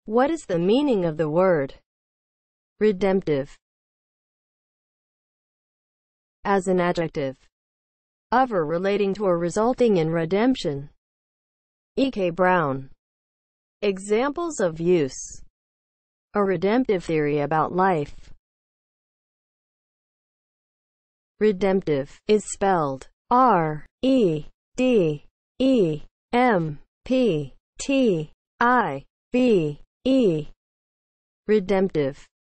What is the meaning of the word redemptive? As an adjective, of or relating to or resulting in redemption. E.K.Brown. Examples of use. A redemptive theory about life. Redemptive is spelled R-E-D-E-M-P-T-I-V-E. Redemptive.